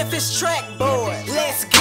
Memphis track boy. Let's go.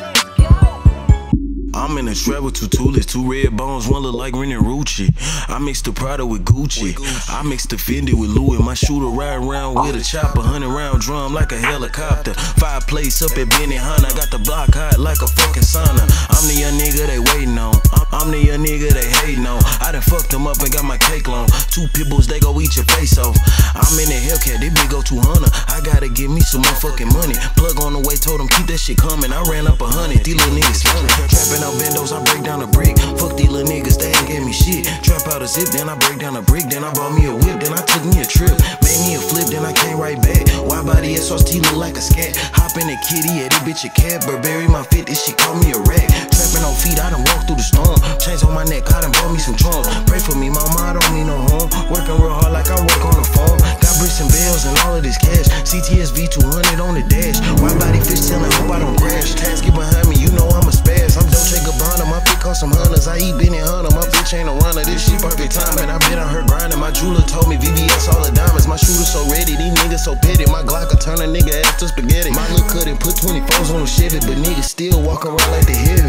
I'm in a strap with 2 toolets, 2 red bones, one look like Rennie Rucci. I mixed the Prada with Gucci. I mixed the Fendi with Louis. My shooter ride around with a chopper, 100-round drum like a helicopter. 5 plates up at Benihana, got the block hot like a fucking sauna. I'm the young nigga they waiting on. I'm the young nigga they hating on. I done fucked them up and got my cake long. 2 pit bulls, they go eat your face off. I'm in the Hellcat, they big go 200. I gotta give me some motherfucking money. Plug on the way, told them keep that shit coming. I ran up 100, these little niggas slummin'. Trapping out bendos, I break down a brick. Fuck these little niggas, they ain't gave me shit. Trap out a zip, then I break down a brick. Then I bought me a whip, then I took me a trip. Made me a flip, then I came right back. Wide body SRT look like a scat. Hop in the kitty, yeah, this bitch a cat. Burberry my fit, this shit call me a rat. Trapping on feet, I done walked through the storm. Chains on my neck, I done bought me some charms. Pray for me, mama, I don't need no home. Working real hard like I work on the phone. Got bricks and bells and all of this cash. CTSV 200 on the dash. Wide body fish tailing, hope I don't crash. Task get behind me, you know I'm a spaz. I'm Dolce Gabbana, my fit cost some hunters. I eat Benny Hunter, my bitch ain't a runner. This shit perfect timing, I been on her grinding. My jeweler told me VVS all the diamonds. My shooter so ready, these niggas so petty. My Glock will turn a nigga ass to spaghetti. My look couldn't put 24s on the Chevy, but niggas still walk around like they heavy.